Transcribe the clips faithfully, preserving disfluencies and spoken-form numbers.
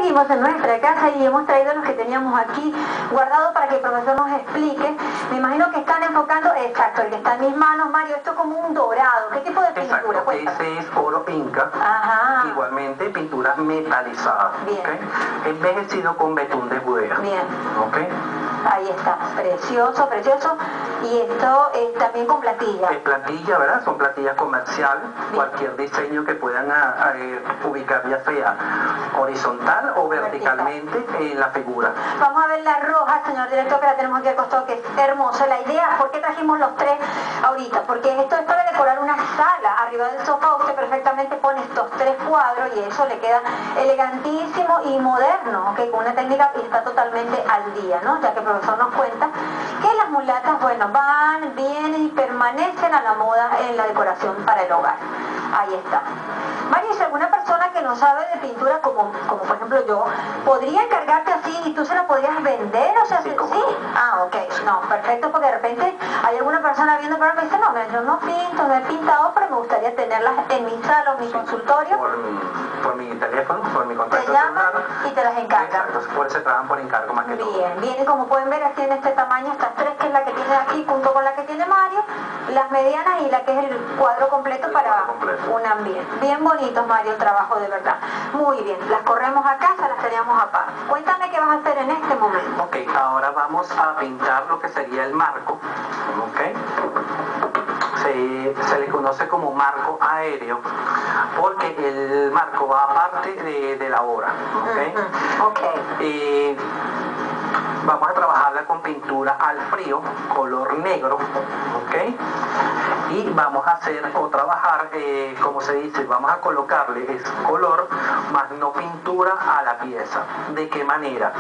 seguimos en nuestra casa y hemos traído los que teníamos aquí guardados para que el profesor nos explique. Me imagino que están enfocando, exacto, el que está en mis manos, Mario, esto es como un dorado. ¿Qué tipo de pintura? Exacto, ese es oro inca. Ajá. Igualmente pintura metalizada. Bien. ¿Okay? Envejecido con betún de Judea. Bien. ¿Okay? Ahí está, precioso, precioso. Y esto es también con plantilla. Es plantilla, ¿verdad? Son plantillas comerciales. Bien. Cualquier diseño que puedan a, a, eh, ubicar, ya sea horizontal o verticalmente Vertical. en la figura. Vamos a ver la roja, señor director, que la tenemos aquí al costado, que es hermosa. La idea, ¿por qué trajimos los tres ahorita? Porque esto es para decorar una sala. Arriba del sofá usted perfectamente pone estos tres cuadros y eso le queda elegantísimo y moderno, ¿ok? Con una técnica y está totalmente al día, ¿no? Ya que el profesor nos cuenta que las mulatas, bueno, van, vienen y permanecen a la moda en la decoración para el hogar. Ahí está. Mario, si alguna persona que no sabe de pintura, como, como por ejemplo yo, ¿podría encargarte así y tú se la podrías vender? O sea, sí, ¿sí? ¿sí? Ah, ok. No, perfecto, porque de repente hay alguna persona viendo pero me dice, no, mira, yo no pinto, no he pintado, pero me gustaría tenerlas en mi sala o mi sí, consultorio. Por mi, por mi teléfono, por mi contacto. Te llaman y te las encargan. Exacto, por eso trabajan por encargo más que bien, todo. Bien, bien, y como pueden ver aquí en este tamaño, estas tres, que es la que tiene aquí, junto con la que tiene Mario, las medianas y la que es el cuadro completo el para cuadro completo. Un ambiente. Bien bonitos, Mario, el trabajo de verdad. Muy bien, las corremos a casa, las teníamos a par. Cuéntame qué vas a hacer en este momento. Ok, ahora vamos a pintar lo que sería el marco. Ok. Se, se le conoce como marco aéreo porque el marco va aparte de, de la obra. Ok. Uh-huh. Okay. Eh, vamos a trabajarla con pintura al frío, color negro. Ok. Y vamos a hacer o trabajar, eh, como se dice, vamos a colocarle es color más no pintura a la pieza. ¿De qué manera?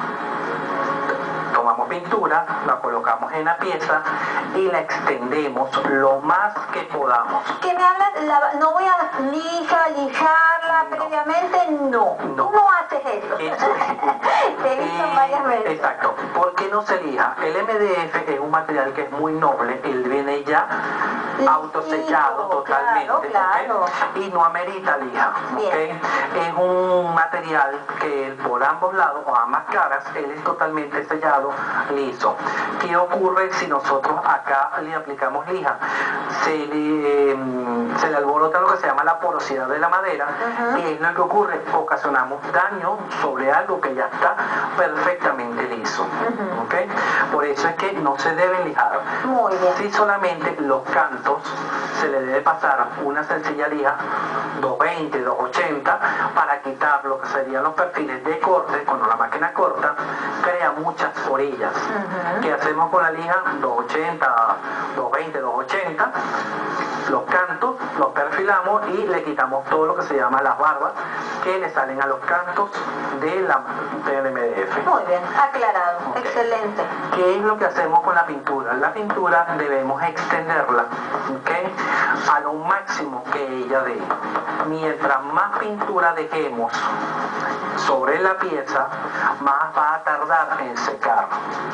Tomamos pintura, la colocamos en la pieza y la extendemos lo más que podamos. Que me hablan, la, no voy a lija, lijarla no. previamente, no. no. Tú no haces eso. eso Te he visto eh, varias veces. Exacto. ¿Por qué no se lija? El M D F es un material que es muy noble, él viene ya autosellado sí, totalmente, claro, claro. ¿okay? Y no amerita lija. ¿Okay? Es un material que por ambos lados o ambas caras él es totalmente sellado, liso. ¿Qué ocurre si nosotros acá le aplicamos lija? Se le, eh, se le alborota lo que se llama la porosidad de la madera, uh-huh. y es lo que ocurre, ocasionamos daño sobre algo que ya está perfectamente liso. Uh-huh. ¿Okay? Por eso es que no se deben lijar. Muy bien. Si solamente los cantos se le debe pasar una sencilla lija doscientos veinte, doscientos ochenta para quitar lo que serían los perfiles de corte. Cuando la máquina corta crea muchas orillas. Uh-huh. ¿Qué hacemos con la lija? doscientos ochenta, doscientos veinte, doscientos ochenta, los cantos los perfilamos y le quitamos todo lo que se llama las barbas que le salen a los cantos de la del M D F. Muy bien, aclarado. Okay. Excelente. ¿Qué es lo que hacemos con la pintura? La pintura debemos extenderla, ¿okay? A lo máximo que ella dé. Mientras más pintura dejemos sobre la pieza, más va a tardar en secar.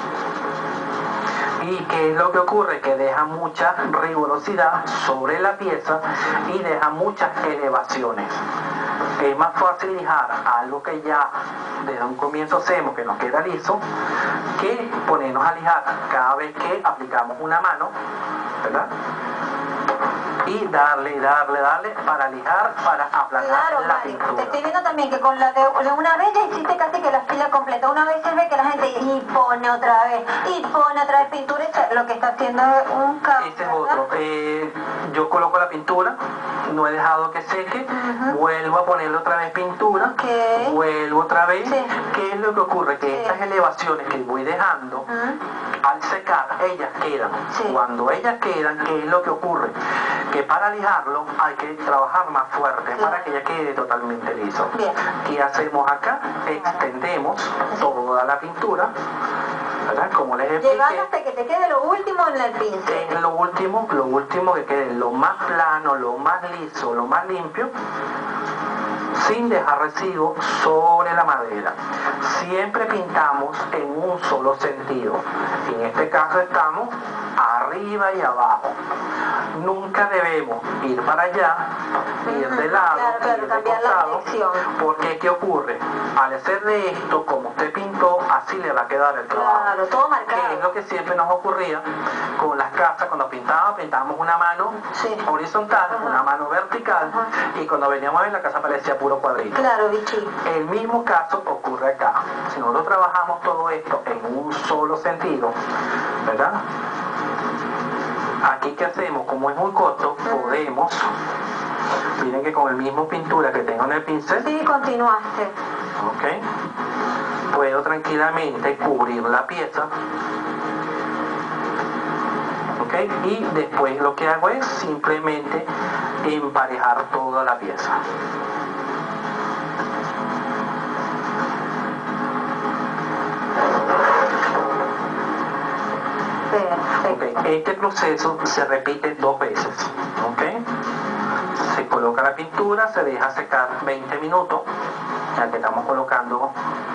¿Y qué es lo que ocurre? Que deja mucha rigurosidad sobre la pieza y deja muchas elevaciones. Es más fácil lijar algo que ya desde un comienzo hacemos que nos queda liso que ponernos a lijar cada vez que aplicamos una mano, ¿verdad? Y darle, darle, darle para lijar, para aplacar claro, la Mario, pintura. te estoy viendo también que con la de, de una vez ya hiciste casi que la fila completa. Una vez se ve que la gente y pone otra vez, y pone otra vez pintura, y lo que está haciendo es un caos. Este es otro. Eh, yo coloco la pintura, no he dejado que seque, uh-huh. vuelvo a ponerle otra vez pintura, okay. vuelvo otra vez. Sí. ¿Qué es lo que ocurre? Que sí. estas elevaciones que voy dejando, uh-huh. al secar, ellas quedan. Sí. Cuando ellas quedan, ¿qué es lo que ocurre? Que para lijarlo hay que trabajar más fuerte, claro. para que ya quede totalmente liso. Bien. ¿Qué hacemos acá? Extendemos toda la pintura, ¿verdad? Como les expliqué. Llegando hasta que te quede lo último en el pincel. Es lo último, lo último que quede lo más plano, lo más liso, lo más limpio, sin dejar residuos sobre la madera. Siempre pintamos en un solo sentido. En este caso estamos arriba y abajo. nunca debemos ir para allá, ir de lado, claro, claro, ir de cambiar la costado, dirección. porque ¿qué ocurre? Al hacer de esto, como usted pintó, así le va a quedar el trabajo. Claro, todo marcado. Que es lo que siempre nos ocurría con las casas, cuando pintábamos, pintábamos una mano Sí. horizontal, Ajá. una mano vertical, Ajá. y cuando veníamos a ver la casa parecía puro cuadrito. Claro, bichi. El mismo caso ocurre acá. Si nosotros trabajamos todo esto en un solo sentido, ¿verdad? Aquí que hacemos, como es muy corto, podemos, miren que con el mismo pintura que tengo en el pincel, Sí, continuaste. ¿ok? Puedo tranquilamente cubrir la pieza, ¿ok? Y después lo que hago es simplemente emparejar toda la pieza. Perfecto. Ok, este proceso se repite dos veces, ¿ok? Se coloca la pintura, se deja secar veinte minutos, ya que estamos colocando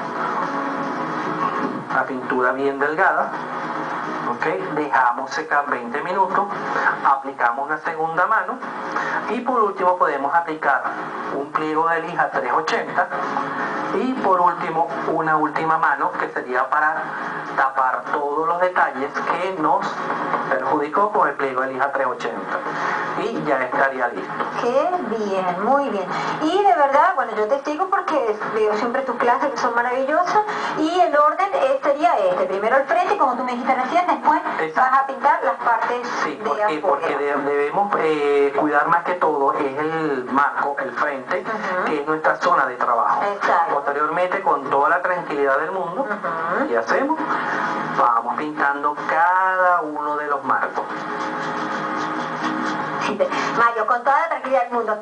la pintura bien delgada, ¿ok? Dejamos secar veinte minutos, aplicamos la segunda mano y por último podemos aplicar un pliego de lija trescientos ochenta y por último una última mano que sería para tapar todos los detalles que nos perjudicó con el pliego de lija trescientos ochenta y ya estaría listo. Qué bien, muy bien. Y de verdad, bueno, yo te sigo porque veo siempre tus clases que son maravillosas y el orden eh, sería este, primero el frente, como tú me dijiste recién, después Exacto. vas a pintar las partes Sí, de porque, afuera. porque de- debemos eh, cuidar más que todo es el marco, el frente, Ujú. que es nuestra zona de trabajo. Exacto. Posteriormente, con toda la tranquilidad del mundo, Ujú. ¿qué hacemos? Vamos pintando cada uno de los marcos. Mario, con toda la tranquilidad del mundo.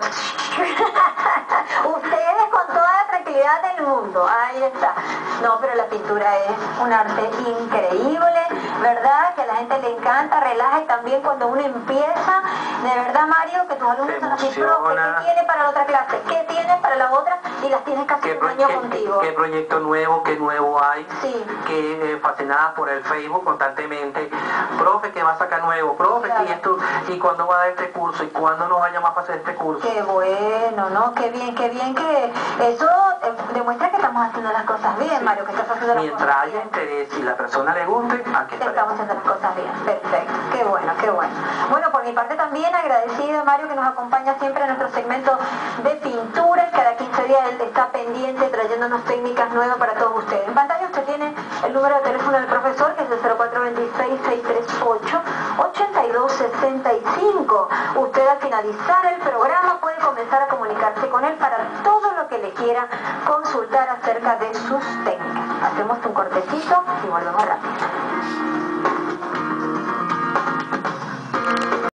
Ustedes con toda la tranquilidad del mundo. Ahí está. No, pero la pintura es un arte increíble, ¿verdad? Que a la gente le encanta, relaja y también cuando uno empieza, de verdad, Mario, que tus alumnos Se son así, profe, emociona. ¿qué tiene para la otra clase? ¿Qué tiene para la otra? Y las tienes casi ¿Qué, un pro- año qué- contigo. qué proyecto nuevo, qué nuevo hay? Sí. Que eh, fascinadas por el Facebook constantemente. Profe, ¿qué va a sacar nuevo? Profe, Claro. ¿y esto? ¿Y cuándo va a dar este curso? ¿Y cuándo nos vaya más a hacer este curso? Qué bueno, ¿no? Qué bien, qué bien que eso eh, demuestra que estamos haciendo las cosas bien, Mario, que estás haciendo las Mientras cosas haya bien. interés y la persona le guste, aquí Estamos estaremos. haciendo las cosas bien, perfecto, qué bueno, qué bueno. Bueno, por mi parte también agradecida, Mario, que nos acompaña siempre en nuestro segmento de pinturas. Cada quince días él está pendiente trayéndonos técnicas nuevas para todos ustedes. En pantalla usted tiene el número de teléfono del profesor, que es el cero cuatro dos seis, seis tres ocho, ocho dos seis cinco. Usted al finalizar el programa puede comenzar a comunicarse con él para todo lo que le quiera consultar acerca de sus técnicas. Hacemos un cortecito y volvemos rápido.